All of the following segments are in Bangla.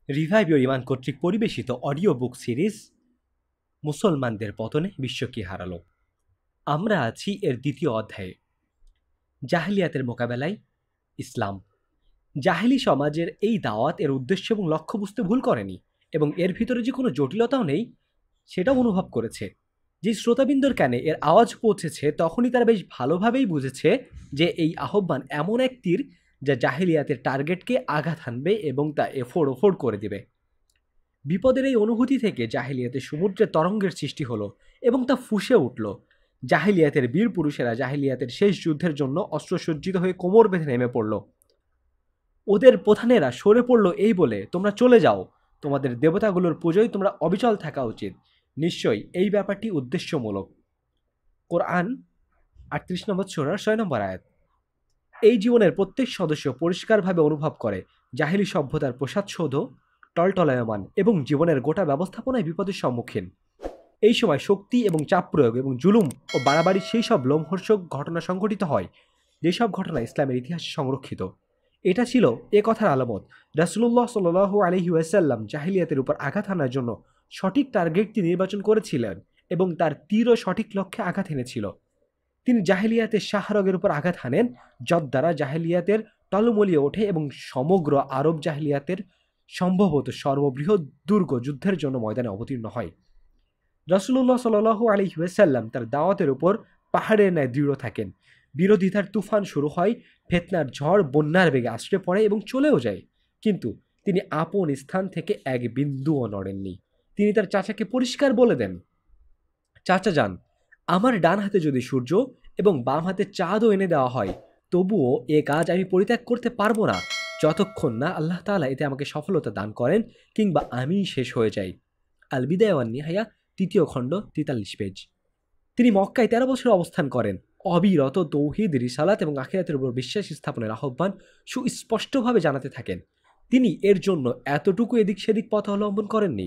রিভাইভ ইউর ইমান কর্তৃক পরিবেশিত অডিও বুক সিরিজ মুসলমানদের পতনে বিশ্ব কি হারালো। আমরা আছি এর দ্বিতীয় অধ্যায়ে, জাহেলিয়াতের মোকাবেলায় ইসলাম। জাহেলি সমাজের এই দাওয়াত এর উদ্দেশ্য এবং লক্ষ্য বুঝতে ভুল করেনি এবং এর ভিতরে যে কোনো জটিলতাও নেই সেটাও অনুভব করেছে। যে শ্রোতাবিন্দুর কানে এর আওয়াজ পৌঁছেছে তখনই তারা বেশ ভালোভাবেই বুঝেছে যে এই আহ্বান এমন এক তীর যা জাহেলিয়াতের টার্গেটকে আঘাত হানবে এবং তা এফোড় করে দেবে। বিপদের এই অনুভূতি থেকে জাহেলিয়াতের সমুদ্রের তরঙ্গের সৃষ্টি হলো এবং তা ফুঁসে উঠল। জাহেলিয়াতের বীর পুরুষেরা জাহেলিয়াতের শেষ যুদ্ধের জন্য অস্ত্রসজ্জিত হয়ে কোমর বেঁধে নেমে পড়ল। ওদের প্রধানেরা সরে পড়ল এই বলে, তোমরা চলে যাও, তোমাদের দেবতাগুলোর পুজোয় তোমরা অবিচল থাকা উচিত। নিশ্চয়ই এই ব্যাপারটি উদ্দেশ্যমূলক। কোরআন ৩৮ নম্বর সূরার ৬ নম্বর আয়াত। এই জীবনের প্রত্যেক সদস্য পরিষ্কারভাবে অনুভব করে জাহেলি সভ্যতার প্রসাদসৌধ টলটলায়মান এবং জীবনের গোটা ব্যবস্থাপনায় বিপদের সম্মুখীন। এই সময় শক্তি এবং চাপ প্রয়োগ এবং জুলুম ও বাড়াবাড়ি সেই সব লোমহর্ষক ঘটনা সংঘটিত হয় যেসব ঘটনা ইসলামের ইতিহাসে সংরক্ষিত। এটা ছিল এ কথার আলামত রাসূলুল্লাহ সাল্লাল্লাহু আলাইহি ওয়াসাল্লাম জাহেলিয়াতের উপর আঘাত হানার জন্য সঠিক টার্গেটটি নির্বাচন করেছিলেন এবং তার তীরও সঠিক লক্ষ্যে আঘাত এনেছিল। তিনি জাহেলিয়াতের শাহরগের উপর আঘাত হানেন, যদ দ্বারা জাহেলিয়াতের টলমলিয়ে ওঠে এবং সমগ্র আরব জাহেলিয়াতের সম্ভবত সর্ববৃহৎ দুর্গ যুদ্ধের জন্য ময়দানে অবতীর্ণ হয়। রাসূলুল্লাহ সাল্লাল্লাহু আলাইহি ওয়াসাল্লাম তার দাওয়াতের উপর পাহাড়ের ন্যায় দৃঢ় থাকেন। বিরোধিতার তুফান শুরু হয়, ফিতনার ঝড় বন্যার বেগে আছড়ে পড়ে এবং চলেও যায়, কিন্তু তিনি আপন স্থান থেকে এক বিন্দুও নড়েননি। তিনি তার চাচাকে পরিষ্কার বলে দেন, চাচা যান, আমার ডান হাতে যদি সূর্য এবং বাম হাতে চাঁদও এনে দেওয়া হয় তবুও এ কাজ আমি পরিত্যাগ করতে পারবো না যতক্ষণ না আল্লাহ তাআলা এতে আমাকে সফলতা দান করেন কিংবা আমি শেষ হয়ে যাই। আল বিদায়া ওয়ান নিহায়া, ৩য় খণ্ড, ৪৩ পেজ। তিনি মক্কায় ১৩ বছর অবস্থান করেন। অবিরত তৌহিদ, রিসালাত এবং আখিরাতের উপর বিশ্বাস স্থাপনের আহ্বান সুস্পষ্টভাবে জানাতে থাকেন। তিনি এর জন্য এতটুকু এদিক সেদিক পথ অবলম্বন করেননি।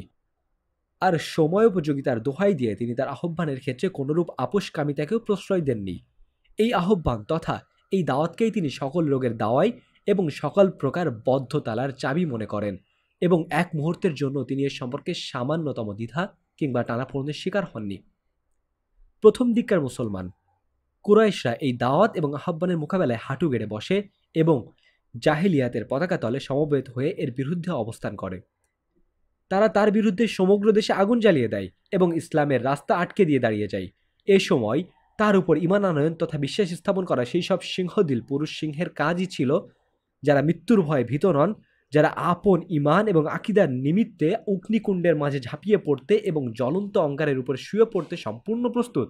আর সময়োপযোগিতার দোহাই দিয়ে তিনি তার আহ্বানের ক্ষেত্রে কোনরূপ আপোষকামিতাকেও প্রশ্রয় দেননি। এই আহ্বান তথা এই দাওয়াতকেই তিনি সকল রোগের দাওয়াই এবং সকল প্রকার বদ্ধতালার চাবি মনে করেন এবং এক মুহূর্তের জন্য তিনি এর সম্পর্কে সামান্যতম দ্বিধা কিংবা টানাপোড়েনের শিকার হননি। প্রথম দিককার মুসলমান কুরাইশরা এই দাওয়াত এবং আহ্বানের মোকাবেলায় হাঁটু গেড়ে বসে এবং জাহেলিয়াতের পতাকা তলে সমবেত হয়ে এর বিরুদ্ধে অবস্থান করে। তারা তার বিরুদ্ধে সমগ্র দেশে আগুন জ্বালিয়ে দেয় এবং ইসলামের রাস্তা আটকে দিয়ে দাঁড়িয়ে যায়। এ সময় তার উপর ঈমান আনয়ন তথা বিশ্বাস স্থাপন করা সেই সব সিংহদিল পুরুষ সিংহের কাজই ছিল যারা মৃত্যুর ভয়ে ভীত নন, যারা আপন ঈমান এবং আকীদার নিমিত্তে অগ্নিকুণ্ডের মাঝে ঝাঁপিয়ে পড়তে এবং জ্বলন্ত অঙ্গারের উপর শুয়ে পড়তে সম্পূর্ণ প্রস্তুত,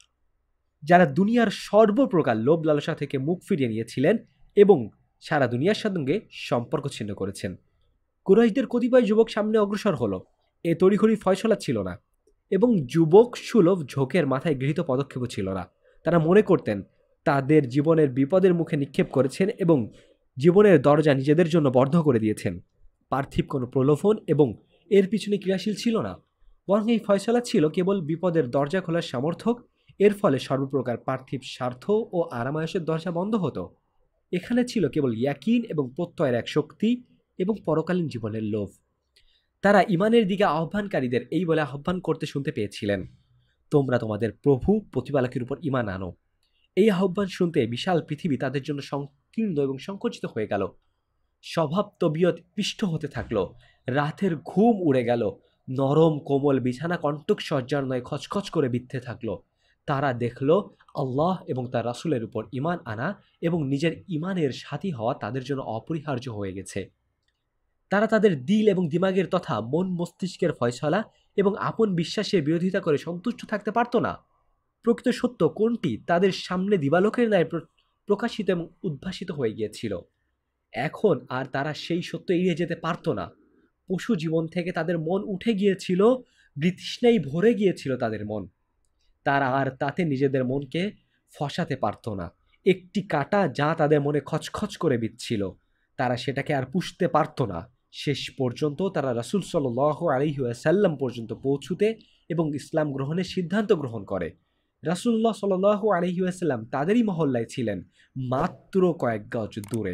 যারা দুনিয়ার সর্বপ্রকার লোভ লালসা থেকে মুখ ফিরিয়ে নিয়েছিলেন এবং সারা দুনিয়ার সঙ্গে সম্পর্ক ছিন্ন করেছেন। কুরাইশদের কতিপয় যুবক সামনে অগ্রসর হলো। এ তড়িঘড়ি ফয়সলা ছিল না এবং যুবক সুলভ ঝোঁকের মাথায় গৃহীত পদক্ষেপও ছিল না। তারা মনে করতেন তাদের জীবনের বিপদের মুখে নিক্ষেপ করেছেন এবং জীবনের দরজা নিজেদের জন্য বন্ধ করে দিয়েছেন। পার্থিব কোনো প্রলোভন এবং এর পিছনে ক্রিয়াশীল ছিল না, বরং এই ফয়সলা ছিল কেবল বিপদের দরজা খোলার সামর্থক। এর ফলে সর্বপ্রকার পার্থিব স্বার্থ ও আরামায়েশের দরজা বন্ধ হতো। এখানে ছিল কেবল ইয়াকিন এবং প্রত্যয়ের এক শক্তি এবং পরকালীন জীবনের লোভ। তারা ইমানের দিকে আহ্বানকারীদের এই বলে আহ্বান করতে শুনতে পেয়েছিলেন, তোমরা তোমাদের প্রভু প্রতিপালকের উপর ঈমান আনো। এই আহ্বান শুনতে বিশাল পৃথিবী তাদের জন্য সংকীর্ণ এবং সংকুচিত হয়ে গেল। স্বভাব তবিয়ত পিষ্ট হতে থাকলো। রাতের ঘুম উড়ে গেল। নরম কোমল বিছানা কণ্টক সজ্জার নয় খচখচ করে বিদ্ধে থাকলো। তারা দেখল আল্লাহ এবং তার রাসূলের উপর ঈমান আনা এবং নিজের ঈমানের সাথী হওয়া তাদের জন্য অপরিহার্য হয়ে গেছে। তারা তাদের দিল এবং দিমাগের তথা মন মস্তিষ্কের ফয়সালা এবং আপন বিশ্বাসের বিরোধিতা করে সন্তুষ্ট থাকতে পারত না। প্রকৃত সত্য কোনটি তাদের সামনে দিবালোকের ন্যায় প্রকাশিত এবং উদ্ভাসিত হয়ে গিয়েছিল। এখন আর তারা সেই সত্য এড়িয়ে যেতে পারত না। পশু জীবন থেকে তাদের মন উঠে গিয়েছিল, বিতৃষ্ণায় ভরে গিয়েছিল তাদের মন। তারা আর তাতে নিজেদের মনকে ফসাতে পারত না। একটি কাঁটা যা তাদের মনে খচখচ করে বিচ্ছিল, তারা সেটাকে আর পুষতে পারত না। শেষ পর্যন্ত তারা রাসূল সাল্লাল্লাহু আলাইহি ওয়াসাল্লাম পর্যন্ত পৌঁছুতে এবং ইসলাম গ্রহণের সিদ্ধান্ত গ্রহণ করে। রাসূলুল্লাহ সাল্লাল্লাহু আলাইহি ওয়াসাল্লাম তাদেরই মহল্লায় ছিলেন, মাত্র কয়েক গজ দূরে।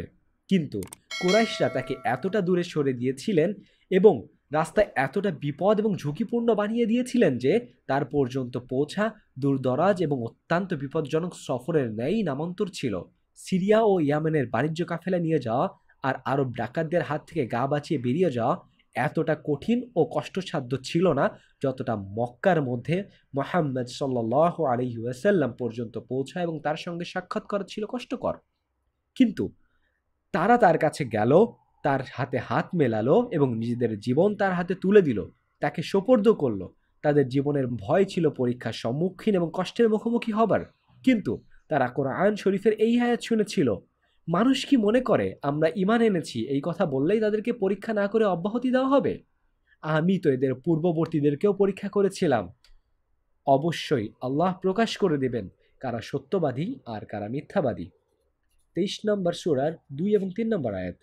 কিন্তু কুরাইশরা তাকে এতটা দূরে সরে দিয়েছিলেন এবং রাস্তায় এতটা বিপদ এবং ঝুঁকিপূর্ণ বানিয়ে দিয়েছিলেন যে তার পর্যন্ত পৌঁছা দূরদরাজ এবং অত্যন্ত বিপজ্জনক সফরের ন্যায় নামান্তর ছিল। সিরিয়া ও ইয়ামেনের বাণিজ্য কাফেলা নিয়ে যাওয়া আর আরব ডাকাতদের হাত থেকে গা বাঁচিয়ে বেরিয়ে যাওয়া এতটা কঠিন ও কষ্টসাধ্য ছিল না যতটা মক্কার মধ্যে মুহাম্মদ সাল্লাল্লাহু আলাইহি ওয়াসাল্লাম পর্যন্ত পৌঁছা এবং তার সঙ্গে সাক্ষাৎ করা ছিল কষ্টকর। কিন্তু তারা তার কাছে গেল, তার হাতে হাত মেলালো এবং নিজেদের জীবন তার হাতে তুলে দিল, তাকে সোপর্দ করলো। তাদের জীবনের ভয় ছিল পরীক্ষার সম্মুখীন এবং কষ্টের মুখোমুখি হবার। কিন্তু তারা কোরআন শরীফের এই আয়াত শুনেছিল। মানুষ কি মনে করে আমরা ঈমান এনেছি এই কথা বললেই তাদেরকে পরীক্ষা না করে অব্যাহতি দেওয়া হবে? আমি তো এদের পূর্ববর্তীদেরকেও পরীক্ষা করেছিলাম। অবশ্যই আল্লাহ প্রকাশ করে দেবেন কারা সত্যবাদী আর কারা মিথ্যাবাদী। 23 নম্বর সূরার 2 এবং 3 নম্বর আয়াত।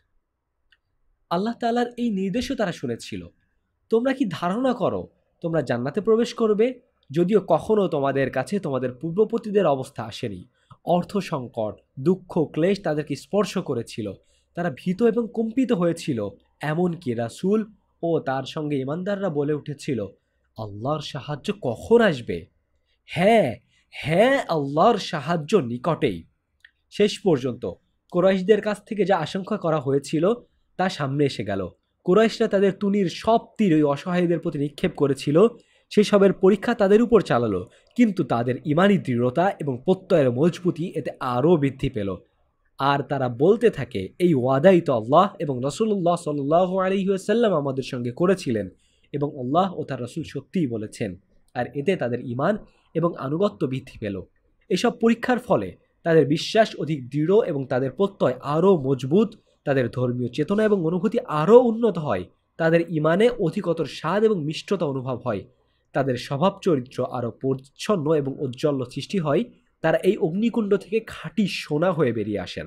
আল্লাহ তাআলার এই নির্দেশও তারা শুনেছিল। তোমরা কি ধারণা করো তোমরা জান্নাতে প্রবেশ করবে, যদিও কখনো তোমাদের কাছে তোমাদের পূর্ববর্তীদের অবস্থা আসেনি? অর্থ সংকট, দুঃখ, ক্লেশ তাদেরকে স্পর্শ করেছিল। তারা ভীত এবং কম্পিত হয়েছিল। এমনকি রাসূল ও তার সঙ্গে ঈমানদাররা বলে উঠেছিল, আল্লাহর সাহায্য কখন আসবে? হ্যাঁ, হ্যাঁ, আল্লাহর সাহায্য নিকটেই। শেষ পর্যন্ত কুরাইশদের কাছ থেকে যা আশঙ্কা করা হয়েছিল তা সামনে এসে গেল। কুরাইশরা তাদের তুনির সব তীর ওই অসহায়দের প্রতি নিক্ষেপ করেছিল। সেসবের পরীক্ষা তাদের উপর চালালো, কিন্তু তাদের ঈমানি দৃঢ়তা এবং প্রত্যয়ের মজবুতি এতে আরও বৃদ্ধি পেল। আর তারা বলতে থাকে, এই ওয়াদাই তো আল্লাহ এবং রাসূলুল্লাহ সাল্লাল্লাহু আলাইহি ওয়াসাল্লাম আমাদের সঙ্গে করেছিলেন এবং আল্লাহ ও তার রাসূল সত্যিই বলেছেন। আর এতে তাদের ঈমান এবং আনুগত্য বৃদ্ধি পেল। এসব পরীক্ষার ফলে তাদের বিশ্বাস অধিক দৃঢ় এবং তাদের প্রত্যয় আরও মজবুত। তাদের ধর্মীয় চেতনা এবং অনুভূতি আরও উন্নত হয়। তাদের ঈমানে অধিকতর স্বাদ এবং মিষ্টতা অনুভব হয়। তাদের স্বভাব চরিত্র আরও পরিচ্ছন্ন এবং ঔজ্জ্বল্য সৃষ্টি হয়। তারা এই অগ্নিকুণ্ড থেকে খাঁটি সোনা হয়ে বেরিয়ে আসেন।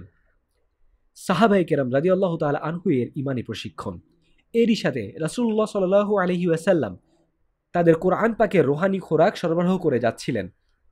সাহাবায়ে কেরাম রাদিয়াল্লাহু তাআলা আনহু এর ঈমানি প্রশিক্ষণ। এরই সাথে রাসূলুল্লাহ সাল্লাল্লাহু আলাইহি ওয়াসাল্লাম তাদের কোরআন পাকের রুহানি খোরাক সরবরাহ করে যাচ্ছিলেন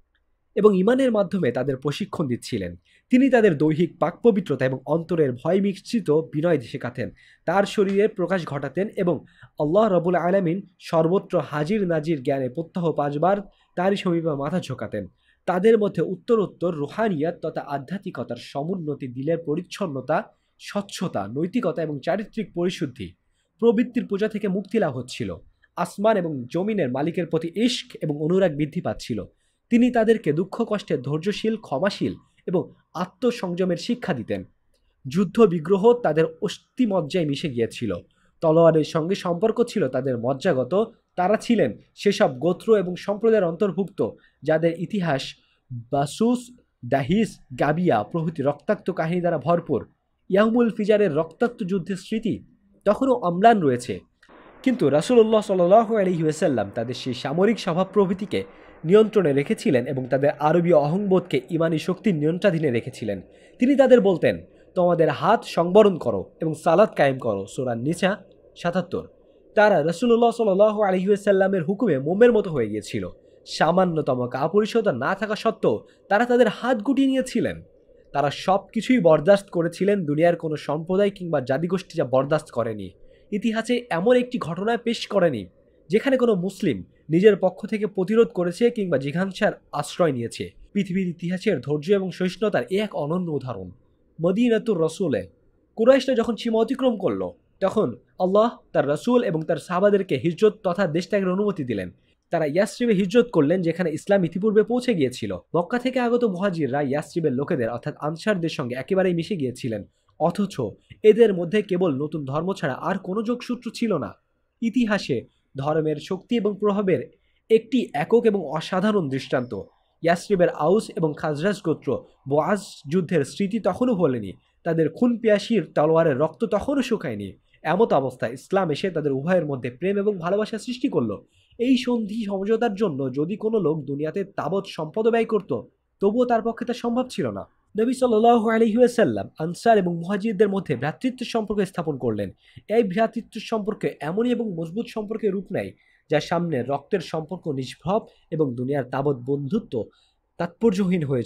এবং ঈমানের মাধ্যমে তাদের প্রশিক্ষণ দিচ্ছিলেন। তিনি তাদের দৈহিক পাক পবিত্রতা এবং অন্তরের ভয় মিশ্রিত বিনয় শেখাতেন, তার শরীরের প্রকাশ ঘটাতেন এবং আল্লাহ রাব্বুল আলামিন সর্বত্র হাজির নাজির জ্ঞানে প্রত্যহ 5 বার তারই সমীপে মাথা ঝোঁকাতেন। তাদের মধ্যে উত্তরোত্তর রুহানিয়াত তথা আধ্যাত্মিকতার সমুন্নতি, দিলের পরিচ্ছন্নতা, স্বচ্ছতা, নৈতিকতা এবং চারিত্রিক পরিশুদ্ধি, প্রবৃত্তির পূজা থেকে মুক্তি লাভ হচ্ছিল। আসমান এবং জমিনের মালিকের প্রতি ইশক এবং অনুরাগ বৃদ্ধি পাচ্ছিল। তিনি তাদেরকে দুঃখ কষ্টে ধৈর্যশীল, ক্ষমাশীল এবং আত্মসংযমের শিক্ষা দিতেন। যুদ্ধ বিগ্রহ তাদের অস্থিমজ্জায় মিশে গিয়েছিল। তলোয়ারের সঙ্গে সম্পর্ক ছিল তাদের মজ্জাগত। তারা ছিলেন সেসব গোত্র এবং সম্প্রদায়ের অন্তর্ভুক্ত যাদের ইতিহাস বাসুস, দাহিস, গাবিয়া প্রভৃতি রক্তাক্ত কাহিনী দ্বারা ভরপুর। ইয়াউমুল ফিজারের রক্তাক্ত যুদ্ধের স্মৃতি তখনও অম্লান রয়েছে। কিন্তু রাসূলুল্লাহ সাল্লাল্লাহু আলাইহি ওয়াসাল্লাম তাদের সেই সামরিক স্বভাব প্রভৃতিকে নিয়ন্ত্রণে রেখেছিলেন এবং তাদের আরবীয় অহংবোধকে ঈমানি শক্তির নিয়ন্ত্রণাধীনে রেখেছিলেন। তিনি তাদের বলতেন, তোমাদের হাত সংবরণ করো এবং সালাত কায়েম করো। সূরা নিসা ৭৭। তারা রাসূলুল্লাহ সাল্লাল্লাহু আলাইহি ওয়াসাল্লামের হুকুমে মোমের মতো হয়ে গিয়েছিল। সামান্যতম কাপুরুষতা না থাকা সত্ত্বেও তারা তাদের হাত গুটিয়ে নিয়েছিলেন। তারা সব কিছুই বরদাস্ত করেছিলেন, দুনিয়ার কোনো সম্প্রদায় কিংবা জাতিগোষ্ঠী যা বরদাস্ত করেনি। ইতিহাসে এমন একটি ঘটনা পেশ করেনি যেখানে কোনো মুসলিম নিজের পক্ষ থেকে প্রতিরোধ করেছে কিংবা জিঘাংসার আশ্রয় নিয়েছে। পৃথিবীর ইতিহাসের ধৈর্য এবং সহিষ্ণুতার এ এক অনন্য উদাহরণ। মদিনাতুর রসুলে কুরাইশরা যখন সীমা অতিক্রম করল, তখন আল্লাহ তার রসুল এবং তার সাহাবাদেরকে হিজরত তথা দেশ ত্যাগের অনুমতি দিলেন। তারা ইয়াসরিবে হিজরত করলেন, যেখানে ইসলাম ইতিপূর্বে পৌঁছে গিয়েছিল। মক্কা থেকে আগত মুহাজিররা ইয়াসরিবের লোকেদের অর্থাৎ আনসারদের সঙ্গে একেবারেই মিশে গিয়েছিলেন, অথচ এদের মধ্যে কেবল নতুন ধর্ম ছাড়া আর কোনো যোগসূত্র ছিল না। ইতিহাসে ধর্মের শক্তি এবং প্রভাবের একটি একক এবং অসাধারণ দৃষ্টান্ত। ইয়াসরিবের আউস এবং খাজরাজ গোত্র বোয়াজ যুদ্ধের স্মৃতি তখনও ভোলেনি। তাদের খুন পিয়াসির তলোয়ারের রক্ত তখনও শুকায়নি। এমত অবস্থায় ইসলাম এসে তাদের উভয়ের মধ্যে প্রেম এবং ভালোবাসা সৃষ্টি করল। এই সন্ধি সমঝোতার জন্য যদি কোনো লোক দুনিয়াতে তাবৎ সম্পদ ব্যয় করত, তবুও তার পক্ষে তা সম্ভব ছিল না। নবী সাল্লাল্লাহু আলাইহি ওয়াসাল্লাম আনসার এবং মুহাজিরদের মধ্যে ভ্রাতৃত্বের সম্পর্ক স্থাপন করলেন। এই ভ্রাতৃত্বের সম্পর্কে এমনই এবং মজবুত সম্পর্কের রূপ নেয় যার সামনে রক্তের সম্পর্ক নিষ্ভব এবং দুনিয়ার তাবৎ বন্ধুত্ব তাৎপর্যহীন হয়ে যায়।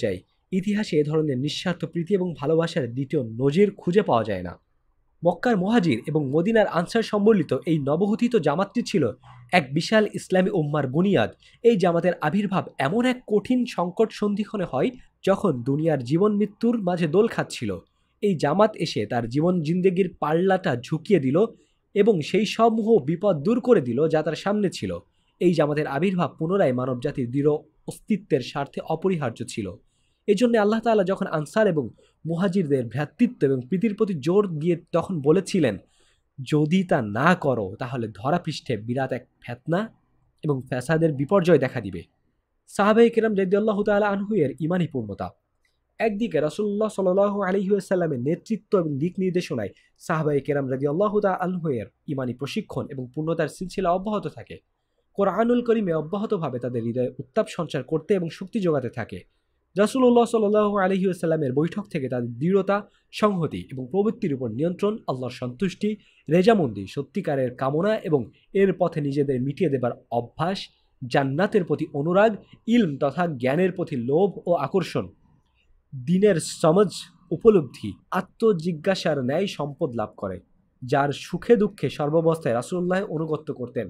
ইতিহাসে এ ধরনের নিঃস্বার্থ প্রীতি এবং ভালোবাসার দ্বিতীয় নজির খুঁজে পাওয়া যায় না। মক্কার মুহাজির এবং মদিনার আনসার সম্বলিত এই নবগঠিত জামাতটি ছিল এক বিশাল ইসলামী উম্মার বুনিয়াদ। এই জামাতের আবির্ভাব এমন এক কঠিন সংকট সন্ধিক্ষণে হয় যখন দুনিয়ার জীবন মৃত্যুর মাঝে দোল খাচ্ছিল। এই জামাত এসে তার জীবন জিন্দেগির পাল্লাটা ঝুঁকিয়ে দিল এবং সেই সমূহ বিপদ দূর করে দিল যা তার সামনে ছিল। এই জামাতের আবির্ভাব পুনরায় মানবজাতির দৃঢ় অস্তিত্বের স্বার্থে অপরিহার্য ছিল। এজন্য আল্লাহ তাআলা যখন আনসার এবং মুহাজিরদের ভ্রাতৃত্ব এবং প্রীতির প্রতি জোর দিয়ে তখন বলেছিলেন, যদি তা না করো তাহলে ধরাপৃষ্ঠে বিরাট এক ফিতনা এবং ফ্যাসাদের বিপর্যয় দেখা দিবে। সাহাবায়ে কেরাম রাদিয়াল্লাহু তাআলা আনহু এর ঈমানী পূর্ণতা। একদিকে রাসূলুল্লাহ সাল্লাল্লাহু আলাইহি ওয়াসাল্লামের নেতৃত্ব এবং দিক নির্দেশনায় সাহাবায়ে কেরাম রাদিয়াল্লাহু তাআলা আনহু এর ঈমানী প্রশিক্ষণ এবং পূর্ণতার সিলসিলা অব্যাহত থাকে। কোরআনুল কারীমে অব্যাহতভাবে তাদের হৃদয়ে উত্তাপ সঞ্চার করতে এবং শক্তি যোগাতে থাকে। রাসূলুল্লাহ সাল্লাল্লাহু আলাইহি ওয়াসাল্লামের বৈঠক থেকে তাদের দৃঢ়তা, সংহতি এবং প্রবৃত্তির উপর নিয়ন্ত্রণ, আল্লাহর সন্তুষ্টি, রেজামন্দি, সত্যিকারের কামনা এবং এর পথে নিজেদের মিটিয়ে দেবার অভ্যাস, জান্নাতের প্রতি অনুরাগ, ইলম তথা জ্ঞানের প্রতি লোভ ও আকর্ষণ, দিনের সমজ উপলব্ধি, আত্মজিজ্ঞাসার ন্যায় সম্পদ লাভ করে, যার সুখে দুঃখে সর্বাবস্থায় রাসূলুল্লাহ অনুগত্য করতেন।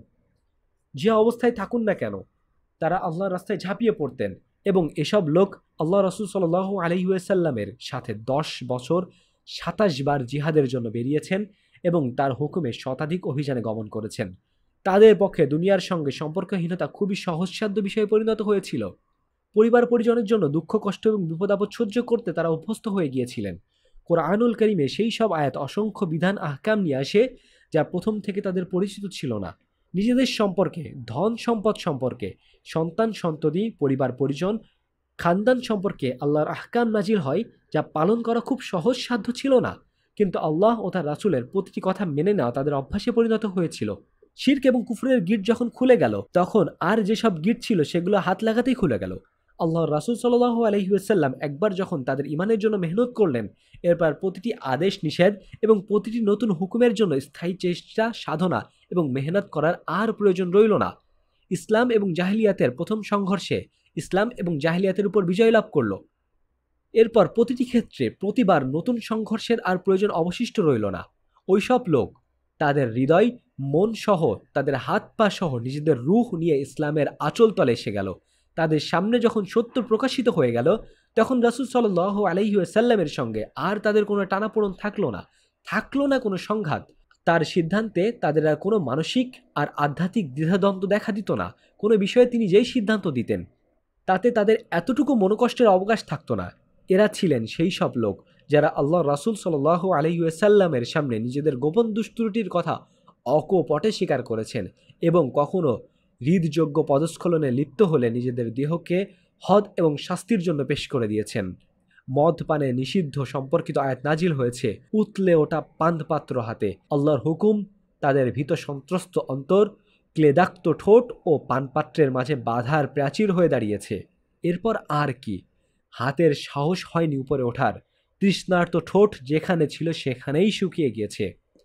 যে অবস্থায় থাকুন না কেন তারা আল্লাহর রাস্তায় ঝাঁপিয়ে পড়তেন এবং এসব লোক আল্লাহ রাসূল সাল্লাল্লাহু আলাইহি ওয়াসাল্লামের সাথে 10 বছর 27 বার জিহাদের জন্য বেরিয়েছেন এবং তার হুকুমে শতাধিক অভিযানে গমন করেছেন। তাদের পক্ষে দুনিয়ার সঙ্গে সম্পর্কহীনতা খুবই সহজসাধ্য বিষয়ে পরিণত হয়েছিল। পরিবার পরিজনের জন্য দুঃখ কষ্ট এবং বিপদ আপদ সহ্য করতে তারা অভ্যস্ত হয়ে গিয়েছিলেন। কোরআনুল কারীমে সেই সব আয়াত অসংখ্য বিধান আহকাম নিয়ে আসে যা প্রথম থেকে তাদের পরিচিত ছিল না। নিজেদের সম্পর্কে, ধন সম্পদ সম্পর্কে, সন্তান সন্ততি, পরিবার পরিজন, খানদান সম্পর্কে আল্লাহর আহকাম নাজিল হয় যা পালন করা খুব সহজসাধ্য ছিল না, কিন্তু আল্লাহ ও তার রাসূলের প্রতিটি কথা মেনে নেওয়া তাদের অভ্যাসে পরিণত হয়েছিল। শিরক এবং কুফরের গিট যখন খুলে গেল তখন আর যেসব গিট ছিল সেগুলো হাত লাগাতেই খুলে গেল। আল্লাহর রাসূল সাল্লাল্লাহু আলাইহি ওয়াসাল্লাম একবার যখন তাদের ঈমানের জন্য মেহনত করলেন, এরপর প্রতিটি আদেশ নিষেধ এবং প্রতিটি নতুন হুকুমের জন্য স্থায়ী চেষ্টা সাধনা এবং মেহনত করার আর প্রয়োজন রইল না। ইসলাম এবং জাহিলিয়াতের প্রথম সংঘর্ষে ইসলাম এবং জাহিলিয়াতের উপর বিজয় লাভ করল। এরপর প্রতিটি ক্ষেত্রে প্রতিবার নতুন সংঘর্ষের আর প্রয়োজন অবশিষ্ট রইল না। ওইসব লোক তাদের হৃদয়, মন সহ, তাদের হাত পা সহ নিজেদের রূহ নিয়ে ইসলামের আঁচল তলে এসে গেল। তাদের সামনে যখন সত্য প্রকাশিত হয়ে গেল তখন রাসূল সাল্লাল্লাহু আলাইহি ওয়াসাল্লামের সঙ্গে আর তাদের কোনো টানাপোড়েন থাকলো না কোনো সংঘাত। তার সিদ্ধান্তে তাদের আর কোনো মানসিক আর আধ্যাত্মিক দ্বিধাদ্বন্দ্ব দেখা দিত না। কোনো বিষয়ে তিনি যেই সিদ্ধান্ত দিতেন তাতে তাদের এতটুকু মনোকষ্টের অবকাশ থাকতো না। এরা ছিলেন সেই সব লোক যারা আল্লাহ রাসূল সাল্লাল্লাহু আলাইহি ওয়াসাল্লামের সামনে নিজেদের গোপন দুষ্ত্রুটির কথা অকপটে স্বীকার করেছেন এবং কখনো হৃদযোগ্য পদস্খলনে লিপ্ত হলে নিজেদের দেহকে হদ এবং শাস্তির জন্য পেশ করে দিয়েছেন। মদ পানে নিষিদ্ধ সম্পর্কিত আয়াত নাজিল হয়েছে উতলে ওটা পানপাত্র হাতে। আল্লাহর হুকুম তাদের ভীত সন্ত্রস্ত অন্তর, ক্লেদাক্ত ঠোঁট ও পানপাত্রের মাঝে বাধার প্রাচীর হয়ে দাঁড়িয়েছে। এরপর আর কি? হাতের সাহস হয়নি উপরে ওঠার। তৃষ্ণার্ত ঠোঁট যেখানে ছিল সেখানেই শুকিয়ে গিয়েছে।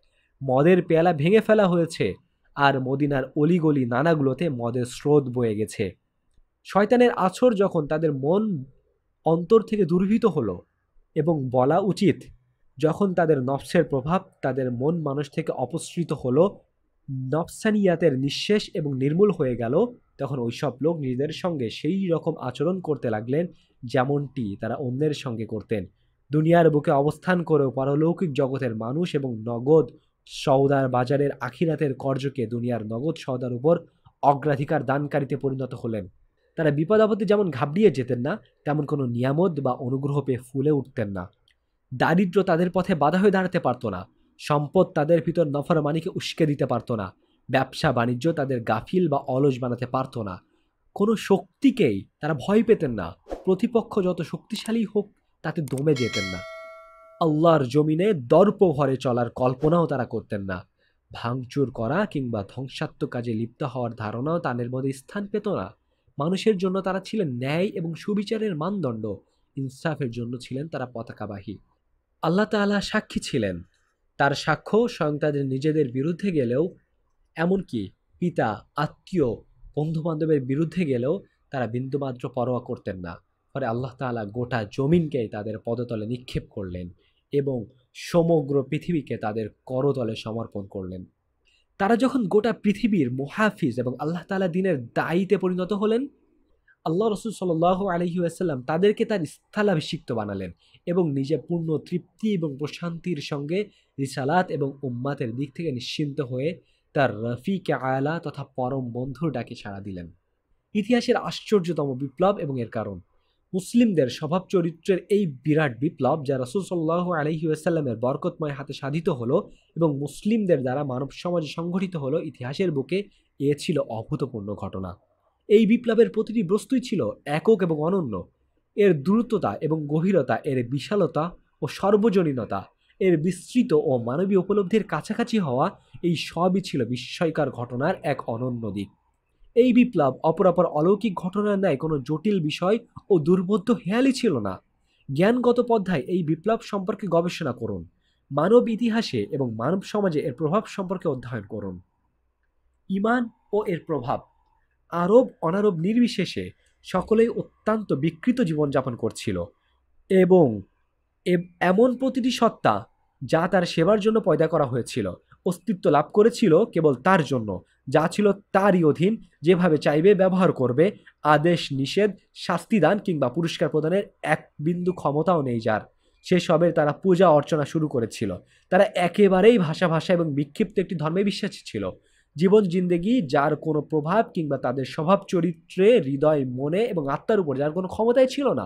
মদের পেয়ালা ভেঙে ফেলা হয়েছে আর মদিনার অলিগলি নানাগুলোতে মদের স্রোত বয়ে গেছে। শয়তানের আছর যখন তাদের মন অন্তর থেকে দুর্বৃত হলো এবং বলা উচিত যখন তাদের নফসের প্রভাব তাদের মন মানুষ থেকে অপসৃত হলো, নফসানিয়াতের নিঃশেষ এবং নির্মূল হয়ে গেল, তখন ওইসব লোক নিজেদের সঙ্গে সেই রকম আচরণ করতে লাগলেন যেমনটি তারা অন্যের সঙ্গে করতেন। দুনিয়ার বুকে অবস্থান করেও পারলৌকিক জগতের মানুষ এবং নগদ সওদার বাজারের আখিরাতের কর্জকে দুনিয়ার নগদ সওদার উপর অগ্রাধিকার দানকারীতে পরিণত হলেন। তারা বিপদ আপদে যেমন ঘাবড়িয়ে যেতেন না, তেমন কোনো নিয়ামত বা অনুগ্রহ পেয়ে ফুলে উঠতেন না। দারিদ্র্য তাদের পথে বাধা হয়ে দাঁড়াতে পারত না। সম্পদ তাদের ভিতর নফরমানিকে উস্কে দিতে পারত না। ব্যবসা বাণিজ্য তাদের গাফিল বা অলস বানাতে পারত না। কোনো শক্তিকেই তারা ভয় পেতেন না। প্রতিপক্ষ যত শক্তিশালী হোক তাতে দমে যেতেন না। আল্লাহর জমিনে দর্প ভরে চলার কল্পনাও তারা করতেন না। ভাঙচুর করা কিংবা ধ্বংসাত্মক কাজে লিপ্ত হওয়ার ধারণাও তাদের মধ্যে স্থান পেত না। মানুষের জন্য তারা ছিলেন ন্যায় এবং সুবিচারের মানদণ্ড। ইনসাফের জন্য ছিলেন তারা পতাকাবাহী। আল্লাহ তাআলা সাক্ষী ছিলেন। তার সাক্ষ্য স্বয়ং তাদের নিজেদের বিরুদ্ধে গেলেও, এমনকি পিতা, আত্মীয়, বন্ধুবান্ধবের বিরুদ্ধে গেলেও তারা বিন্দুমাত্র পরোয়া করতেন না। ফলে আল্লাহ তাআলা গোটা জমিনকে তাদের পদতলে নিক্ষেপ করলেন এবং সমগ্র পৃথিবীকে তাদের করতলে সমর্পণ করলেন। তারা যখন গোটা পৃথিবীর মুহাফিজ এবং আল্লাহ তাআলা দ্বীনের দায়ীতে পরিণত হলেন, আল্লাহ রাসূল সাল্লাল্লাহু আলাইহি ওয়াসাল্লাম তাদেরকে তার স্থলাভিষিক্ত বানালেন এবং নিজে পূর্ণ তৃপ্তি এবং প্রশান্তির সঙ্গে রিসালাত এবং উম্মাতের দিক থেকে নিশ্চিন্ত হয়ে তার রফিকে আলা তথা পরম বন্ধুর ডাকে সাড়া দিলেন। ইতিহাসের আশ্চর্যতম বিপ্লব এবং এর কারণ মুসলিমদের স্বভাব চরিত্রের এই বিরাট বিপ্লব যা রাসূল সাল্লাল্লাহু আলাইহি ওয়াসাল্লামের বরকতময় হাতে সাধিত হলো এবং মুসলিমদের দ্বারা মানব সমাজে সংঘটিত হলো, ইতিহাসের বুকে এ ছিল অভূতপূর্ণ ঘটনা। এই বিপ্লবের প্রতিটি বস্তুই ছিল একক এবং অনন্য। এর দ্রুততা এবং গভীরতা, এর বিশালতা ও সর্বজনীনতা, এর বিস্তৃত ও মানবীয় উপলব্ধির কাছাকাছি হওয়া, এই সবই ছিল বিস্ময়কর ঘটনার এক অনন্য দিক। এই বিপ্লব অপরাপর অলৌকিক ঘটনার ন্যায় কোনো জটিল বিষয় ও দুর্বোধ্য হেয়ালি ছিল না। জ্ঞানগত পন্থায় এই বিপ্লব সম্পর্কে গবেষণা করুন, মানব ইতিহাসে এবং মানব সমাজে এর প্রভাব সম্পর্কে অধ্যয়ন করুন। ঈমান ও এর প্রভাব। আরব অনারব নির্বিশেষে সকলেই অত্যন্ত বিকৃত জীবনযাপন করছিল এবং এমন প্রতিটি সত্তা যা তার সেবার জন্য পয়দা করা হয়েছিল অস্তিত্ব লাভ করেছিল কেবল তার জন্য, যা ছিল তারই অধীন, যেভাবে চাইবে ব্যবহার করবে, আদেশ নিষেধ, শাস্তিদান কিংবা পুরস্কার প্রদানের এক বিন্দু ক্ষমতাও নেই যার। সেসবের তারা পূজা অর্চনা শুরু করেছিল। তারা একেবারেই ভাষা এবং বিক্ষিপ্ত একটি ধর্মে বিশ্বাসী ছিল। জীবন জিন্দেগি যার কোনো প্রভাব কিংবা তাদের স্বভাব চরিত্রে, হৃদয়, মনে এবং আত্মার উপর যার কোনো ক্ষমতাই ছিল না।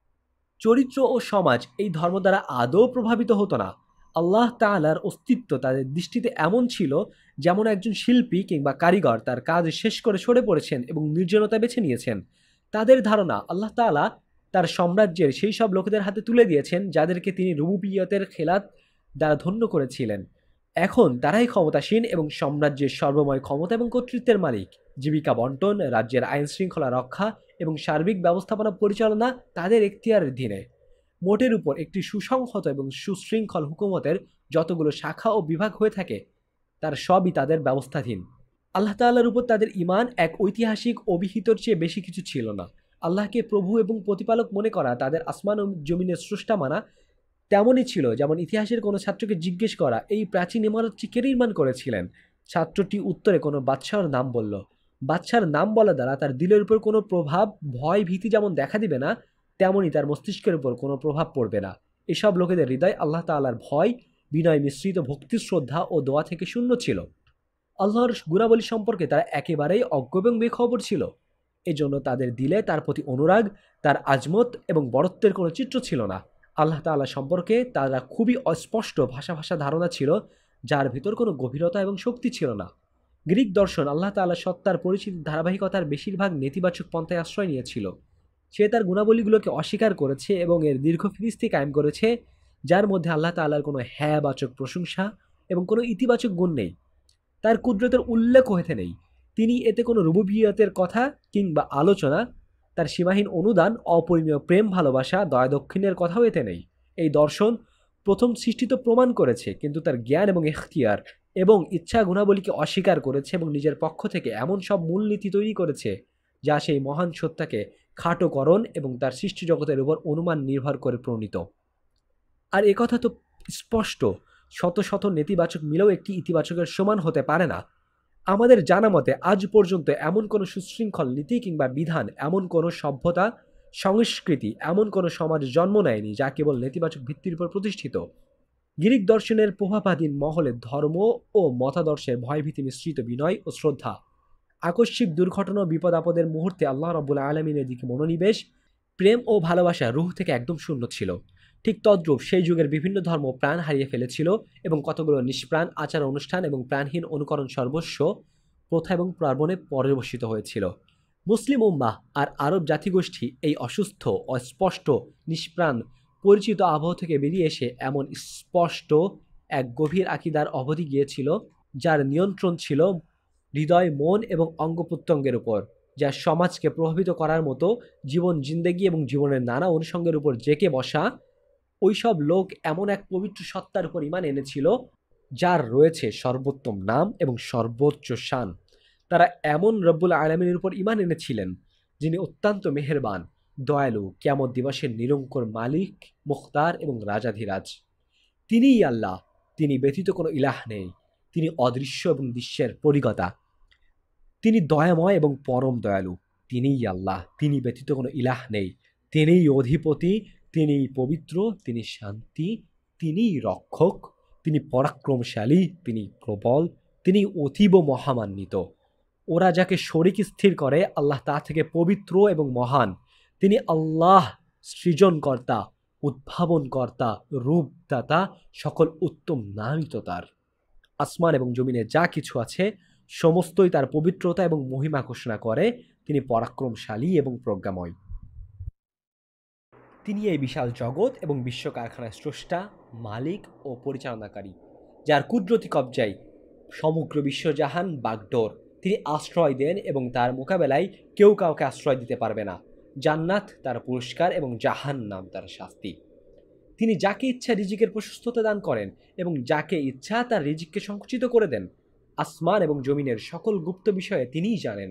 চরিত্র ও সমাজ এই ধর্ম দ্বারা আদৌ প্রভাবিত হতো না। আল্লাহ তাআলার অস্তিত্ব তাদের দৃষ্টিতে এমন ছিল যেমন একজন শিল্পী কিংবা কারিগর তার কাজ শেষ করে সরে পড়েছেন এবং নির্জনতা বেছে নিয়েছেন। তাদের ধারণা আল্লাহ তাআলা তার সাম্রাজ্যের সেই সব লোকেদের হাতে তুলে দিয়েছেন যাদেরকে তিনি রুবুবিয়তের খেলাত দ্বারা ধন্য করেছিলেন। এখন তারাই ক্ষমতাসীন এবং সাম্রাজ্যের সর্বময় ক্ষমতা এবং কর্তৃত্বের মালিক। জীবিকা বন্টন, রাজ্যের আইন শৃঙ্খলা রক্ষা এবং সার্বিক ব্যবস্থাপনা পরিচালনা তাদের এখতিয়ারের অধীনে। মোটের উপর একটি সুসংহত এবং সুশৃঙ্খল হুকুমতের যতগুলো শাখা ও বিভাগ হয়ে থাকে তার সবই তাদের ব্যবস্থাধীন। আল্লাহ তাআলার উপর তাদের ঈমান এক ঐতিহাসিক অভিহিতর চেয়ে বেশি কিছু ছিল না। আল্লাহকে প্রভু এবং প্রতিপালক মনে করা, তাদের আসমান ও জমিনের স্রষ্টা মানা তেমনই ছিল যেমন ইতিহাসের কোনো ছাত্রকে জিজ্ঞেস করা, এই প্রাচীন ইমারতটি কে নির্মাণ করেছিলেন? ছাত্রটি উত্তরে কোনো বাদশাহর নাম বলল। বাদশাহর নাম বলা দ্বারা তার দিলের উপর কোনো প্রভাব, ভয়, ভীতি যেমন দেখা দিবে না, তেমনই তার মস্তিষ্কের উপর কোনো প্রভাব পড়বে না। এসব লোকেদের হৃদয় আল্লাহ তাআলার ভয়, বিনয় মিশ্রিত ভক্তি, শ্রদ্ধা ও দোয়া থেকে শূন্য ছিল। আল্লাহর গুণাবলী সম্পর্কে তারা একেবারেই অজ্ঞ এবং বেখবর ছিল। এজন্য তাদের দিলে তার প্রতি অনুরাগ, তার আজমত এবং বড়ত্বের কোনো চিত্র ছিল না। আল্লাহ তাআলা সম্পর্কে তারা খুবই অস্পষ্ট ভাষা ধারণা ছিল, যার ভিতর কোনো গভীরতা এবং শক্তি ছিল না। গ্রিক দর্শন আল্লাহ তাআলা সত্তার পরিচিতির ধারাবাহিকতার বেশিরভাগ নেতিবাচক পন্থায় আশ্রয় নিয়েছিল। সে তার গুণাবলীগুলোকে অস্বীকার করেছে এবং এর দীর্ঘ ফিরিস্তি কায়েম করেছে, যার মধ্যে আল্লাহ তাআলার কোনো হ্যাবাচক প্রশংসা এবং কোনো ইতিবাচক গুণ নেই। তার কুদরতের উল্লেখ হতে নেই। তিনি এতে কোনো রুবুবিয়তের কথা কিংবা আলোচনা, তার সীমাহীন অনুদান, অপরিমেয় প্রেম, ভালোবাসা, দয়া দক্ষিণের কথাও এতে নেই। এই দর্শন প্রথম সৃষ্টি তো প্রমাণ করেছে, কিন্তু তার জ্ঞান এবং এখতিয়ার এবং ইচ্ছা গুণাবলীকে অস্বীকার করেছে এবং নিজের পক্ষ থেকে এমন সব মূলনীতি তৈরি করেছে যা সেই মহান সত্তাকে খাটোকরণ এবং তার সৃষ্টি জগতের উপর অনুমান নির্ভর করে প্রণীত। আর একথা তো স্পষ্ট, শত নেতিবাচক মিলেও একটি ইতিবাচকের সমান হতে পারে না। আমাদের জানা মতে আজ পর্যন্ত এমন কোনো সুশৃঙ্খল নীতি কিংবা বিধান, এমন কোনো সভ্যতা, সংস্কৃতি, এমন কোনো সমাজ জন্ম নেয়নি যা কেবল নেতিবাচক ভিত্তির উপর প্রতিষ্ঠিত। গ্রিক দর্শনের প্রভাবাধীন মহলের ধর্ম ও মতাদর্শের ভয়ভীতি মিশ্রিত বিনয় ও শ্রদ্ধা, আকস্মিক দুর্ঘটনা ও বিপদ আপদের মুহূর্তে আল্লাহ রাব্বুল আলামিনের দিকে মনোনিবেশ, প্রেম ও ভালোবাসা রূহ থেকে একদম শূন্য ছিল। ঠিক তদ্রূপ সেই যুগের বিভিন্ন ধর্ম প্রাণ হারিয়ে ফেলেছিল এবং কতগুলো নিষ্প্রাণ আচার অনুষ্ঠান এবং প্রাণহীন অনুকরণ সর্বস্ব, প্রথা এবং পার্বণে পরিবর্তিত হয়েছিল। মুসলিম উম্মাহ আর আরব জাতিগোষ্ঠী এই অসুস্থ, অস্পষ্ট, নিষ্প্রাণ পরিচিত আবহ থেকে বেরিয়ে এসে এমন স্পষ্ট এক গভীর আকীদার অবধি গিয়েছিল যার নিয়ন্ত্রণ ছিল হৃদয়, মন এবং অঙ্গ প্রত্যঙ্গের উপর, যা সমাজকে প্রভাবিত করার মতো জীবন জিন্দেগি এবং জীবনের নানা অনুষঙ্গের উপর জেঁকে বসা। ওইসব লোক এমন এক পবিত্র সত্তার উপর ঈমান এনেছিল যার রয়েছে সর্বোত্তম নাম এবং সর্বোচ্চ শান। তারা এমন রব্বুল আলামিনের উপর ঈমান এনেছিলেন যিনি অত্যন্ত মেহেরবান, দয়ালু, কিয়ামত দিবসের নিরঙ্কুর মালিক, মুখতার এবং রাজাধিরাজ। তিনিই আল্লাহ, তিনি ব্যতীত কোনো ইলাহ নেই। তিনি অদৃশ্য এবং দৃশ্যের পরিজ্ঞাতা। তিনি দয়াময় এবং পরম দয়ালু। তিনিই আল্লাহ, তিনি ব্যতীত কোনো ইলাহ নেই। তিনিই অধিপতি, তিনিই পবিত্র, তিনি শান্তি, তিনিই রক্ষক, তিনি পরাক্রমশালী, তিনি প্রবল, তিনি অতীব মহামান্বিত। ওরা যাকে শরীক স্থির করে আল্লাহ তা থেকে পবিত্র এবং মহান। তিনি আল্লাহ, সৃজনকর্তা, উদ্ভাবনকর্তা, রূপদাতা, সকল উত্তম নামই তো তার। আসমান এবং জমিনে যা কিছু আছে সমস্তই তার পবিত্রতা এবং মহিমা ঘোষণা করে। তিনি পরাক্রমশালী এবং প্রজ্ঞাময়। তিনি এই বিশাল জগৎ এবং বিশ্ব কারখানার স্রষ্টা, মালিক ও পরিচালনাকারী, যার কুদরতি কবজায় সমগ্র বিশ্বজাহান বাগডোর। তিনি আশ্রয় দেন এবং তার মোকাবেলায় কেউ কাউকে আশ্রয় দিতে পারবে না। জান্নাত তার পুরস্কার এবং জাহান্নাম তার শাস্তি। তিনি যাকে ইচ্ছা রিজিকের প্রশস্ততা দান করেন এবং যাকে ইচ্ছা তার রিজিককে সংকুচিত করে দেন। আসমান এবং জমিনের সকল গুপ্ত বিষয়ে তিনিই জানেন।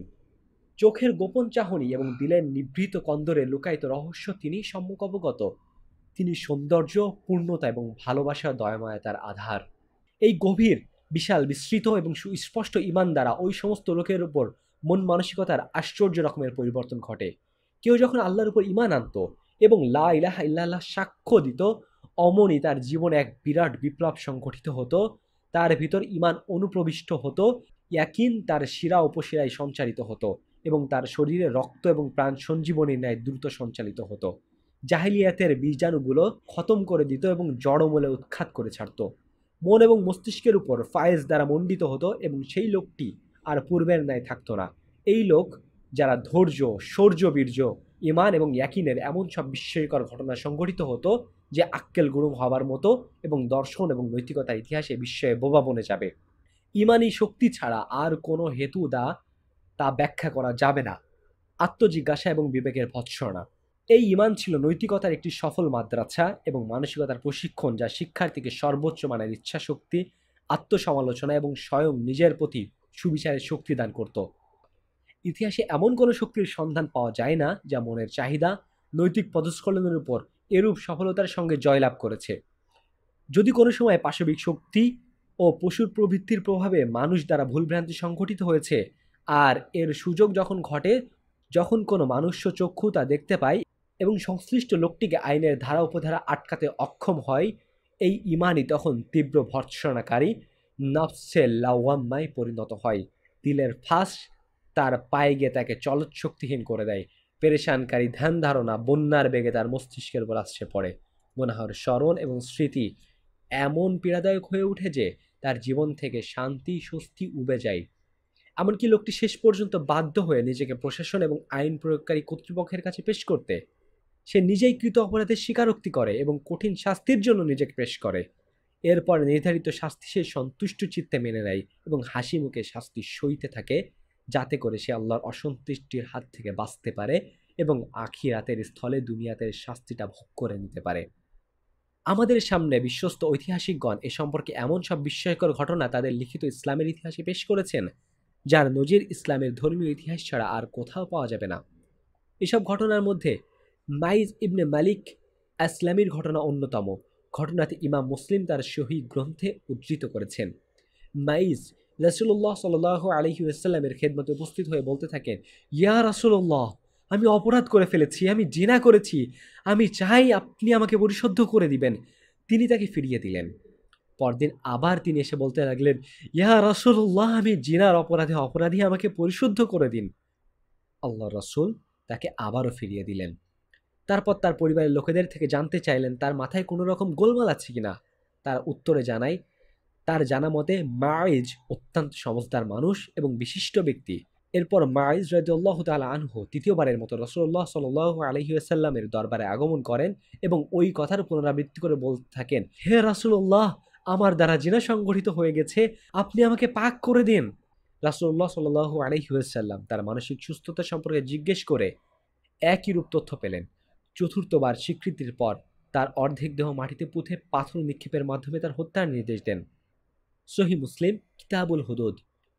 চোখের গোপন চাহনি এবং দিলের নিভৃত কন্দরে লুকায়িত রহস্য তিনি সম্মুখ অবগত। তিনি সৌন্দর্য, পূর্ণতা এবং ভালোবাসা, দয়াময়া তার আধার। এই গভীর, বিশাল, বিস্তৃত এবং সুস্পষ্ট ঈমান দ্বারা ওই সমস্ত লোকের উপর মন মানসিকতার আশ্চর্য রকমের পরিবর্তন ঘটে। কেউ যখন আল্লাহর উপর ঈমান আনত এবং লা ইলাহা ইল্লাল্লাহ সাক্ষ্য দিত, অমনি তার জীবনে এক বিরাট বিপ্লব সংঘটিত হতো। তার ভিতর ঈমান অনুপ্রবিষ্ট হতো, ইয়াকিন তার শিরা উপশিরায় সঞ্চারিত হতো এবং তার শরীরে রক্ত এবং প্রাণ সঞ্জীবনীর ন্যায় দ্রুত সঞ্চালিত হতো। জাহিলিয়াতের বীজাণুগুলো খতম করে দিত এবং জড়মূলে উৎখাত করে ছাড়ত। মন এবং মস্তিষ্কের উপর ফায়েজ দ্বারা মণ্ডিত হতো এবং সেই লোকটি আর পূর্বের ন্যায় থাকতো না। এই লোক যারা ধৈর্য, শৌর্য, বীর্য, ঈমান এবং ইয়াকিনের এমন সব বিস্ময়কর ঘটনা সংঘটিত হতো যে আক্কেল গুরুম হবার মতো এবং দর্শন এবং নৈতিকতার ইতিহাসে বিস্ময়ে বোবা বনে যাবে। ঈমানী শক্তি ছাড়া আর কোনো হেতু তা ব্যাখ্যা করা যাবে না। আত্মজিজ্ঞাসা এবং বিবেকের ভৎসনা। এই ঈমান ছিল নৈতিকতার একটি সফল মাদ্রাসা এবং মানসিকতার প্রশিক্ষণ, যা শিক্ষার্থীকে সর্বোচ্চ মানের ইচ্ছাশক্তি, আত্মসমালোচনা এবং স্বয়ং নিজের প্রতি সুবিচারের শক্তি দান করত। ইতিহাসে এমন কোনো শক্তির সন্ধান পাওয়া যায় না যা মনের চাহিদা, নৈতিক পদস্খলনের উপর এরূপ সফলতার সঙ্গে জয়লাভ করেছে। যদি কোনো সময় পাশবিক শক্তি ও পশুর প্রবৃত্তির প্রভাবে মানুষ দ্বারা ভুলভ্রান্তি সংঘটিত হয়েছে, আর এর সুযোগ যখন ঘটে, যখন কোনো মানুষ্য চক্ষু তা দেখতে পায় এবং সংশ্লিষ্ট লোকটিকে আইনের ধারা উপধারা আটকাতে অক্ষম হয়, এই ঈমানই তখন তীব্র ভর্ৎসনাকারী নফসে লাওয়াম্মায় পরিণত হয়। দিলের ফাঁস তার পায়ে গিয়ে তাকে চলৎশক্তিহীন করে দেয়। পেরেশানকারী ধ্যান ধারণা বন্যার বেগে তার মস্তিষ্কের উপর আসছে পড়ে। গুনাহের স্মরণ এবং স্মৃতি এমন পীড়াদায়ক হয়ে ওঠে যে তার জীবন থেকে শান্তি, স্বস্তি উবে যায়। এমনকি লোকটি শেষ পর্যন্ত বাধ্য হয়ে নিজেকে প্রশাসন এবং আইন প্রয়োগকারী কর্তৃপক্ষের কাছে পেশ করতে। সে নিজেই কৃত অপরাধের স্বীকারোক্তি করে এবং কঠিন শাস্তির জন্য নিজেকে পেশ করে। এরপর নির্ধারিত শাস্তি সে সন্তুষ্ট চিত্তে মেনে নেয় এবং হাসি মুখে শাস্তি সইতে থাকে, যাতে করে সে আল্লাহর অসন্তুষ্টির হাত থেকে বাঁচতে পারে এবং আখিরাতের স্থলে দুনিয়াতে শাস্তিটা ভোগ করে নিতে পারে। আমাদের সামনে বিশ্বস্ত ঐতিহাসিকগণ এ সম্পর্কে এমন সব বিস্ময়কর ঘটনা তাদের লিখিত ইসলামের ইতিহাসে পেশ করেছেন, যার নজির ইসলামের ধর্মীয় ইতিহাস ছাড়া আর কোথাও পাওয়া যাবে না। এসব ঘটনার মধ্যে মাইজ ইবনে মালিক আসলামির ঘটনা অন্যতম। ঘটনাটি ইমাম মুসলিম তার সহিহ গ্রন্থে উদ্ধৃত করেছেন। মাইজ রাসূলুল্লাহ সাল্লাল্লাহু আলাইহি ওয়াসাল্লামের খেদমতে উপস্থিত হয়ে বলতে থাকেন, ইয়া রাসূলুল্লাহ, আমি অপরাধ করে ফেলেছি, আমি জিনা করেছি, আমি চাই আপনি আমাকে পরিশুদ্ধ করে দিবেন। তিনি তাকে ফিরিয়ে দিলেন। পরদিন আবার তিনি এসে বলতে লাগলেন, ইয়া রাসূলুল্লাহ, আমি জিনার অপরাধী, আমাকে পরিশুদ্ধ করে দিন। আল্লাহ রাসূল তাকে আবারও ফিরিয়ে দিলেন। তারপর তার পরিবারের লোকেদের থেকে জানতে চাইলেন তার মাথায় কোনো রকম গোলমাল আছে কিনা। তার উত্তরে জানায়, তার জানা মতে মাইজ অত্যন্ত সমজদার মানুষ এবং বিশিষ্ট ব্যক্তি। এরপর মাইজ রাদিয়াল্লাহু তাআলা আনহু তৃতীয়বারের মতো রাসূলুল্লাহ সাল্লাল্লাহু আলাইহি ওয়াসাল্লামের দরবারে আগমন করেন এবং ওই কথার পুনরাবৃত্তি করে বলতে থাকেন, হে রাসূলুল্লাহ, আমার দ্বারা জিনা সংগঠিত হয়ে গেছে, আপনি আমাকে পাক করে দিন। রাসূলুল্লাহ সাল্লাল্লাহু আলাইহি ওয়াসাল্লাম তার মানসিক সুস্থতা সম্পর্কে জিজ্ঞেস করে একই রূপ তথ্য পেলেন। চতুর্থবার স্বীকৃতির পর তার অর্ধেক দেহ মাটিতে পুঁতে পাথর নিক্ষেপের মাধ্যমে তার হত্যার নির্দেশ দেন। সহিহ মুসলিম কিতাবুল হুদুদ।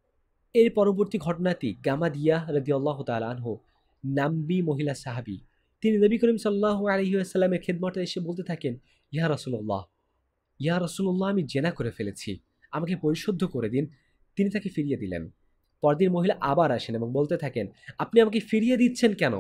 এর পরবর্তী ঘটনাটি গামাদিয়া রাদিয়াল্লাহু তাআলা আনহু, নাম্বি মহিলা সাহাবী, তিনি নবী করিম সাল্লাল্লাহু আলাইহি ওয়াসাল্লামের খেদমতে এসে বলতে থাকেন, ইয়া রাসূলুল্লাহ, ইয়া রাসূলুল্লাহ, আমি জেনা করে ফেলেছি, আমাকে পরিশুদ্ধ করে দিন। তিনি তাকে ফিরিয়ে দিলেন। পরদিন মহিলা আবার আসেন এবং বলতে থাকেন, আপনি আমাকে ফিরিয়ে দিচ্ছেন কেন?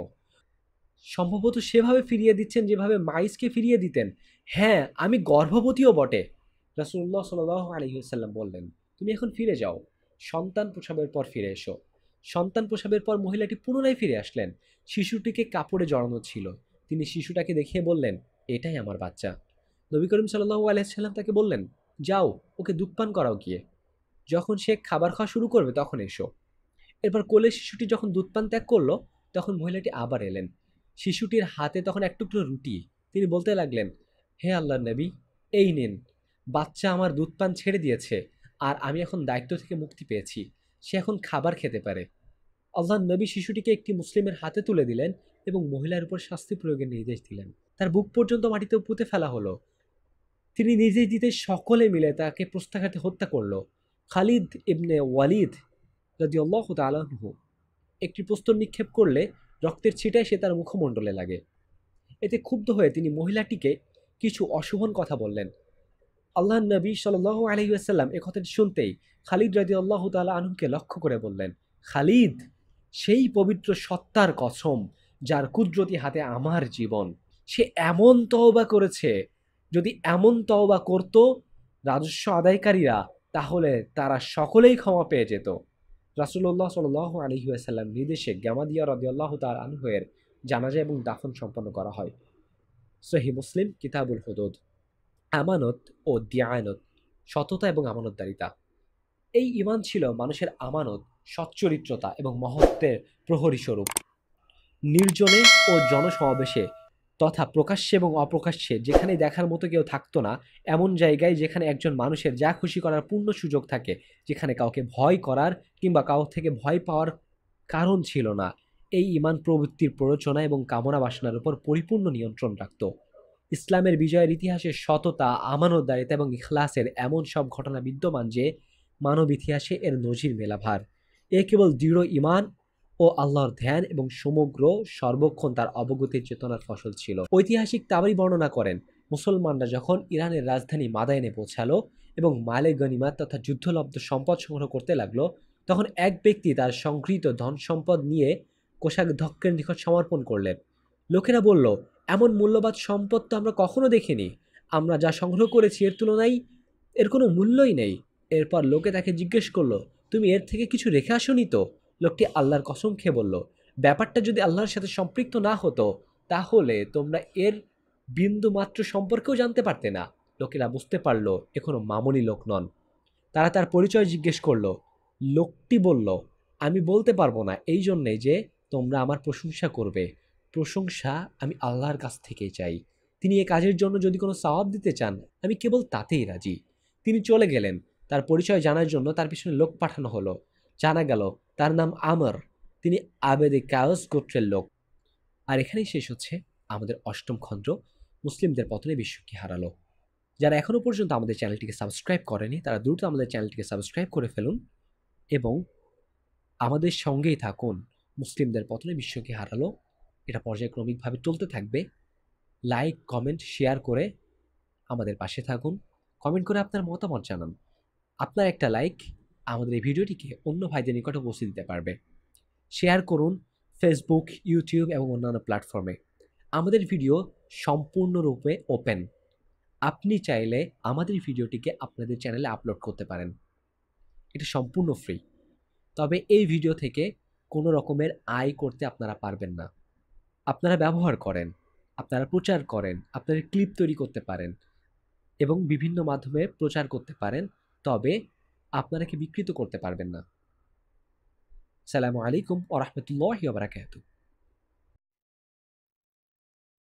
সম্ভবত সেভাবে ফিরিয়ে দিচ্ছেন যেভাবে মাইসকে ফিরিয়ে দিতেন। হ্যাঁ, আমি গর্ভবতীও বটে। রাসূলুল্লাহ সাল্লাল্লাহু আলাইহি ওয়াসাল্লাম বললেন, তুমি এখন ফিরে যাও, সন্তান প্রসবের পর ফিরে এসো। সন্তান প্রসবের পর মহিলাটি পুনরায় ফিরে আসলেন। শিশুটিকে কাপড়ে জড়ানো ছিল। তিনি শিশুটাকে দেখিয়ে বললেন, এটাই আমার বাচ্চা। নবী করিম সাল্লাল্লাহু আলাইহি ওয়াসাল্লাম তাকে বললেন, যাও, ওকে দুধ পান করাও গিয়ে। যখন সে খাবার খাওয়া শুরু করবে তখন এসো। এরপর কোলের শিশুটি যখন দুধ পান ত্যাগ করলো, তখন মহিলাটি আবার এলেন। শিশুটির হাতে তখন এক টুকরো রুটি। তিনি বলতে লাগলেন, হে আল্লাহর নবী, এই নিন, বাচ্চা আমার দুধ পান ছেড়ে দিয়েছে, আর আমি এখন দায়িত্ব থেকে মুক্তি পেয়েছি, সে এখন খাবার খেতে পারে। আল্লাহর নবী শিশুটিকে একটি মুসলিমের হাতে তুলে দিলেন এবং মহিলার উপর শাস্তি প্রয়োগের নির্দেশ দিলেন। তার বুক পর্যন্ত মাটিতে পুঁতে ফেলা হলো। তিনি নিজেই দিতে সকলে মিলে তাকে প্রস্তাঘাতে হত্যা করল। খালিদ ইবনে ওয়ালিদ রাদিয়াল্লাহু তাআলা আনহু একটি প্রস্তর নিক্ষেপ করলে রক্তের ছিটায় সে তার মুখমণ্ডলে লাগে। এতে ক্ষুব্ধ হয়ে তিনি মহিলাটিকে কিছু অশোভন কথা বললেন। আল্লাহর নবী সাল্লাল্লাহু আলাইহি ওয়াসাল্লাম এ কথাটি শুনতেই খালিদ রাদিয়াল্লাহু তাআলা আনহুকে লক্ষ্য করে বললেন, খালিদ, সেই পবিত্র সত্তার কসম যার কুদরতি হাতে আমার জীবন, সে এমন তওবা করেছে, যদি এমন তওবা করত রাজস্ব আদায়কারীরা, তাহলে তারা সকলেই ক্ষমা পেয়ে যেত। রাসূলুল্লাহ সাল্লাল্লাহু আলাইহি ওয়াসাল্লাম নির্দেশে গামাদিয়া রাদিয়াল্লাহু তাআলা আনহুয়ের জানাজা এবং দাফন সম্পন্ন করা হয়। সহিহ মুসলিম কিতাবুল হুদুদ। আমানত ও দিয়ানত, সততা এবং আমানতদারিতা। এই ঈমান ছিল মানুষের আমানত, সচ্চরিত্রতা এবং মহত্বের প্রহরী স্বরূপ। নির্জনে ও জনসমাবেশে তথা প্রকাশ্যে এবং অপ্রকাশ্যে যেখানে দেখার মতো কেউ থাকতো না, এমন জায়গায় যেখানে একজন মানুষের যা খুশি করার পূর্ণ সুযোগ থাকে, যেখানে কাউকে ভয় করার কিংবা কাউ থেকে ভয় পাওয়ার কারণ ছিল না, এই ঈমান প্রবৃত্তির প্ররোচনা এবং কামনা বাসনার উপর পরিপূর্ণ নিয়ন্ত্রণ রাখত। ইসলামের বিজয়ের ইতিহাসে সততা, আমানতদারিতা এবং ইখলাসের এমন সব ঘটনা বিদ্যমান যে মানব ইতিহাসে এর নজির মেলাভার। এ কেবল দৃঢ় ঈমান ও আল্লাহর ধ্যান এবং সমগ্র সর্বক্ষণ তার অবগতির চেতনার ফসল ছিল। ঐতিহাসিক তাবরি বর্ণনা করেন, মুসলমানরা যখন ইরানের রাজধানী মাদায়েনে পৌঁছালো এবং মালে গনিমাত তথা যুদ্ধলব্ধ সম্পদ সংগ্রহ করতে লাগলো, তখন এক ব্যক্তি তার সংগৃহীত ধন সম্পদ নিয়ে কোষাধ্যক্ষের নিকট সমর্পণ করলেন। লোকেরা বলল, এমন মূল্যবান সম্পদ তো আমরা কখনো দেখিনি, আমরা যা সংগ্রহ করেছি এর তুলনায় এর কোনো মূল্যই নেই। এরপর লোকে তাকে জিজ্ঞেস করলো, তুমি এর থেকে কিছু রেখে আসোনি তো? লোকটি আল্লাহর কসম খেয়ে বলল, ব্যাপারটা যদি আল্লাহর সাথে সম্পৃক্ত না হতো তাহলে তোমরা এর বিন্দু মাত্র সম্পর্কেও জানতে পারতে না। লোকেরা বুঝতে পারল এ কোনো মামুলি লোক নন। তারা তার পরিচয় জিজ্ঞেস করল। লোকটি বলল, আমি বলতে পারবো না, এই জন্যে যে তোমরা আমার প্রশংসা করবে। প্রশংসা আমি আল্লাহর কাছ থেকেই চাই। তিনি এ কাজের জন্য যদি কোনো সওয়াব দিতে চান, আমি কেবল তাতেই রাজি। তিনি চলে গেলেন। তার পরিচয় জানার জন্য তার পিছনে লোক পাঠানো হলো। জানা গেল তার নাম আমর, তিনি আবেদে কায়স গোত্রের লোক। আর এখানেই শেষ হচ্ছে আমাদের অষ্টম খণ্ড, মুসলিমদের পতনে বিশ্ব কি হারালো। যারা এখনো পর্যন্ত আমাদের চ্যানেলটিকে সাবস্ক্রাইব করেনি তারা দ্রুত আমাদের চ্যানেলটিকে সাবস্ক্রাইব করে ফেলুন এবং আমাদের সঙ্গেই থাকুন। মুসলিমদের পতনে বিশ্ব কি হারালো এটা পর্যায়ক্রমিকভাবে চলতে থাকবে। লাইক, কমেন্ট, শেয়ার করে আমাদের পাশে থাকুন। কমেন্ট করে আপনার মতামত জানান। আপনার একটা লাইক আমাদের এই ভিডিওটিকে অন্য ভাইদের নিকটে পৌঁছে দিতে পারবে। শেয়ার করুন ফেসবুক, ইউটিউব এবং অন্যান্য প্ল্যাটফর্মে। আমাদের ভিডিও সম্পূর্ণরূপে ওপেন। আপনি চাইলে আমাদের ভিডিওটিকে আপনাদের চ্যানেলে আপলোড করতে পারেন। এটা সম্পূর্ণ ফ্রি। তবে এই ভিডিও থেকে কোনো রকমের আয় করতে আপনারা পারবেন না। আপনারা ব্যবহার করেন, আপনারা প্রচার করেন, আপনারা ক্লিপ তৈরি করতে পারেন এবং বিভিন্ন মাধ্যমে প্রচার করতে পারেন, তবে আপনারা কি বিকৃত করতে পারবেন না। আসসালামু আলাইকুম ওয়া রাহমাতুল্লাহি ওয়া বারাকাতুহু।